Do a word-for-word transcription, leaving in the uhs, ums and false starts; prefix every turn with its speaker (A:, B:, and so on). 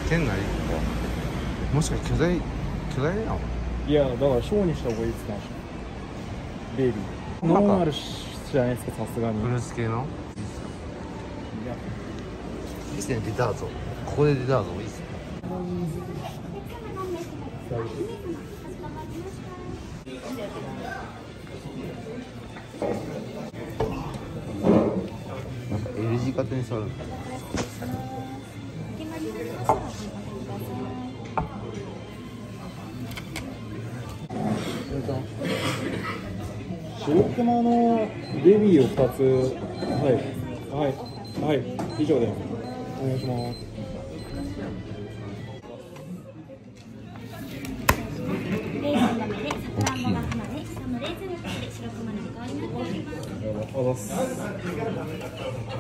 A: 店内もしかして巨大巨大なの？
B: いやだから小にした方がいいっつってました。ベイビーノンアルじゃないですか、さすがに。
A: フルーツ系の
B: いや
A: いいですね。デザート、ここでデザートもいいですね。なんか L 字型に座るんだ。
B: 白熊のベビーをふたつ。はいはいはい以上です。お願いします。
C: レーズン豆でさくらんぼが花で下のレーズンが入って白熊の香りになっております。
B: ありがとうございます。